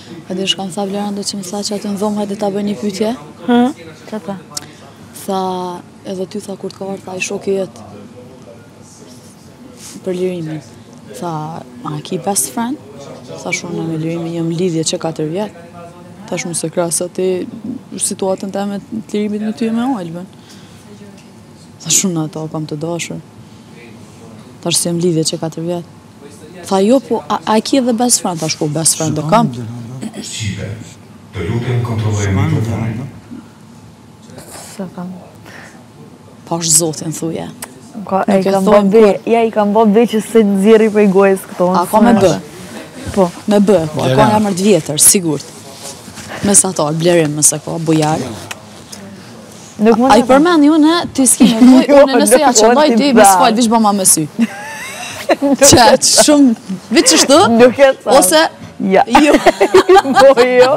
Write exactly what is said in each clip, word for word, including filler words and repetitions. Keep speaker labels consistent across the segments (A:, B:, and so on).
A: E di shkam tha Vlerën do që më tha që aty në dhomë hajde ta bëj një pyetje.
B: Hë? Që tha?
A: Tha, edhe ty tha kur të ka ardhur, tha i shoku jët për lirimin. Tha, a ki best friend? Tha shumë në me lirimin jam lidhje që katër vjet. Thash mu se krasa ti situatën teme të lirimit me ty e me Albën. Tha shumë në ato kam të dashur. Thash se jam lidhje që katër vjet. Tha jo, po, a, a ki edhe best friend? Thash po, best friend dhe kam.
C: Të lutem kontrolloj mikrofonin.
B: Se kam.
A: Pash zotin, thuje.
B: Ka, e kam bo be, ja i kam bo be që se nëzjeri për i gojës këto.
A: A ka me bë?
B: Po.
A: Me bë, po, e ka nga mërë të vjetër, sigurt. Mes ato, blerim mëse ka, bujar. A i përmen ju në, ti s'ki me boj, unë nëse ja që baj, ti me s'fal, vish bëma me sy. Qeq, shumë, vitë që shtu?
B: Nuk e thamë.
A: Ose,
B: ja.
A: Jo.
B: Po, jo.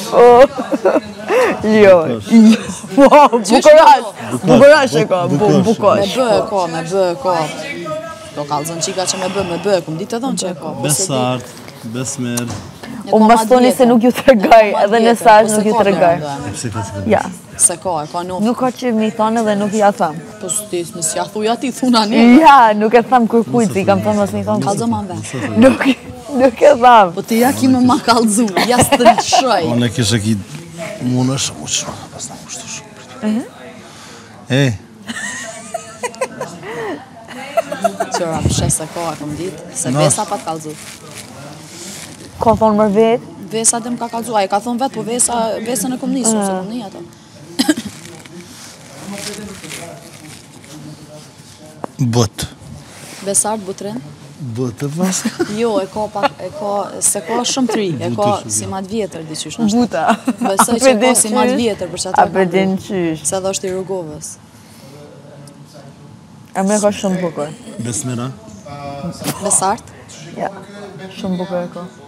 B: Jo. Bukurash. Bukurash e ka, bukosh.
A: Me bë e ka, me bë e ka. Do kalzën qika që me bë, me bë, kum ditë edhe në që e ka.
D: Besart, besmer.
B: Unë bastoni se nuk ju të regaj, edhe në sash nuk ju të regaj. Ja.
A: Se ka, e ka nuk.
B: Nuk ka që mi thonë dhe nuk ja thamë.
A: Po s'ti, nësë ja thuja ti, thuna një.
B: Ja, nuk e thamë kur kujtë, i kam thonë mësë mi thonë.
A: Kalzë ma në vend.
B: Nuk, nuk e thamë.
A: Po ti ja ki me ma kalzu, ja së të lëshoj.
D: Unë e kishe ki mune shumë, u që pas në kushtu shumë. E?
A: Qëra, pëshe se ka, e kom ditë, se vesa pa të kalzu.
B: Ka thonë mërë vetë?
A: Vesa dhe më ka kalzu, a i ka thonë vetë, po vesa, vesën e kom njësë, se kom një ato.
D: Bëtë.
A: Besart, butrin?
D: Bëtë pas?
A: Jo, e ka, pak, e ka, se ka shumë të ri, e ka si matë vjetër, diqysh në
B: Buta.
A: Besoj që ka si matë vjetër, për që ato
B: A për din qysh.
A: se dhe është i Rugovës.
B: A me ka shumë bukur.
D: Besmera?
A: Besart?
B: Ja, shumë bukur e ka.